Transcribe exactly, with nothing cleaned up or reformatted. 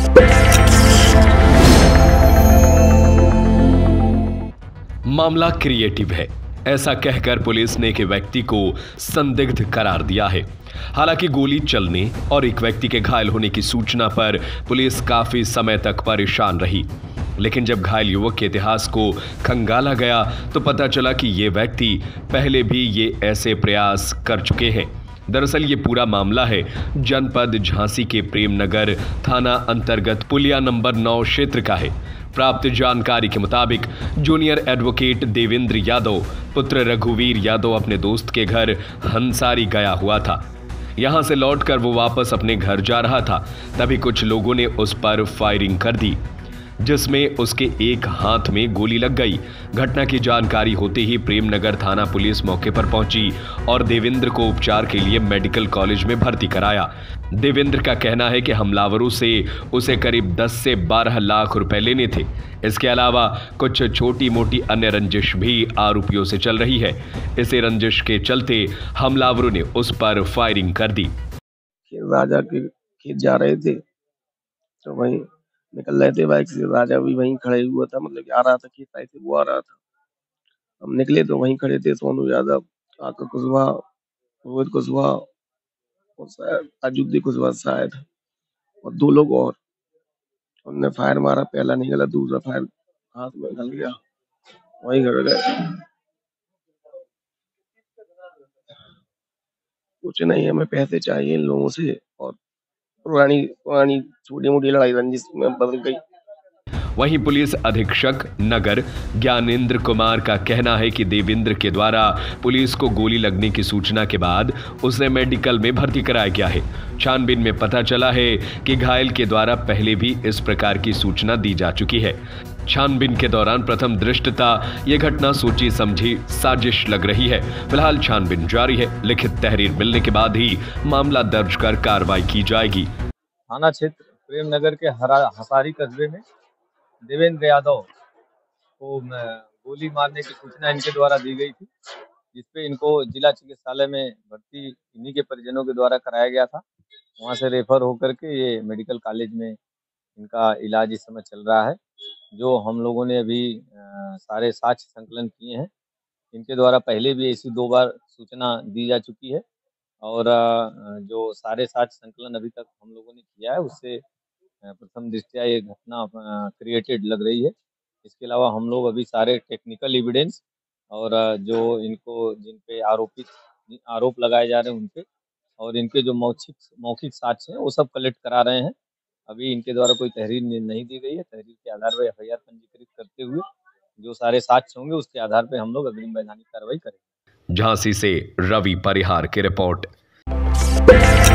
मामला क्रिएटिव है, ऐसा कहकर पुलिस ने एक व्यक्ति को संदिग्ध करार दिया है। हालांकि गोली चलने और एक व्यक्ति के घायल होने की सूचना पर पुलिस काफी समय तक परेशान रही, लेकिन जब घायल युवक के इतिहास को खंगाला गया तो पता चला कि ये व्यक्ति पहले भी ये ऐसे प्रयास कर चुके हैं। दरअसल ये पूरा मामला है जनपद झांसी के प्रेमनगर थाना अंतर्गत पुलिया नंबर नौ क्षेत्र का है। प्राप्त जानकारी के मुताबिक जूनियर एडवोकेट देवेंद्र यादव पुत्र रघुवीर यादव अपने दोस्त के घर हंसारी गया हुआ था। यहां से लौटकर वो वापस अपने घर जा रहा था, तभी कुछ लोगों ने उस पर फायरिंग कर दी, जिसमें उसके एक हाथ में गोली लग गई। घटना की जानकारी होते ही प्रेमनगर थाना पुलिस मौके पर पहुंची और देवेंद्र को उपचार के लिए मेडिकल कॉलेज में भर्ती कराया। देवेंद्र का कहना है कि हमलावरों से उसे करीब दस से बारह लाख रुपए लेने थे। इसके अलावा कुछ छोटी मोटी अन्य रंजिश भी आरोपियों से चल रही है। इसी रंजिश के चलते हमलावरों ने उस पर फायरिंग कर दी। राजा के खेत जा रहे थे तो वहीं निकल रहे थे बाइक से। राजा भी वहीं खड़े हुआ था, मतलब कि आ रहा था, खेत से वो आ रहा था। हम निकले तो वहीं खड़े थे सोनू यादव, आका कुशवाहा, रोहित कुशवाहा और शायद अजुद्दीन कुशवाहा शायद, और दो लोग और। उनने फायर मारा, पहला नहीं गला, दूसरा फायर हाथ में गल गया, वहीं गड़ गए। कुछ नहीं, हमें पैसे चाहिए इन लोगों से और पुरानी पुरानी छोटी मोटी लड़ाई रंजिश में बदल गई। वहीं पुलिस अधीक्षक नगर ज्ञानेंद्र कुमार का कहना है कि देवेंद्र के द्वारा पुलिस को गोली लगने की सूचना के बाद उसे मेडिकल में भर्ती कराया गया है। छानबीन में पता चला है कि घायल के द्वारा पहले भी इस प्रकार की सूचना दी जा चुकी है। छानबीन के दौरान प्रथम दृष्टता ये घटना सोची समझी साजिश लग रही है। फिलहाल छानबीन जारी है। लिखित तहरीर मिलने के बाद ही मामला दर्ज कर कार्रवाई की जाएगी। थाना क्षेत्र प्रेमनगर के हंसारी कस्बे में देवेंद्र यादव को गोली मारने की सूचना इनके द्वारा दी गई थी, जिसपे इनको जिला चिकित्सालय में भर्ती इन्हीं के परिजनों के द्वारा कराया गया था। वहां से रेफर होकर के ये मेडिकल कॉलेज में इनका इलाज इस समय चल रहा है। जो हम लोगों ने अभी आ, सारे साक्ष्य संकलन किए हैं। इनके द्वारा पहले भी ऐसी दो बार सूचना दी जा चुकी है और आ, जो सारे साक्ष्य संकलन अभी तक हम लोगों ने किया है उससे प्रथम दृष्टया ये घटना क्रिएटेड लग रही है। इसके अलावा हम लोग अभी सारे टेक्निकल एविडेंस और जो इनको जिन पे आरोपित आरोप लगाए जा रहे हैं उनपे और इनके जो मौखिक मौखिक साक्ष्य हैं वो सब कलेक्ट करा रहे हैं। अभी इनके द्वारा कोई तहरीर नहीं दी गई है। तहरीर के आधार पर एफ आई आर पंजीकृत करते हुए जो सारे साक्ष्य होंगे उसके आधार पर हम लोग अग्रिम वैधानिक कार्रवाई करेंगे। झांसी से रवि परिहार की रिपोर्ट।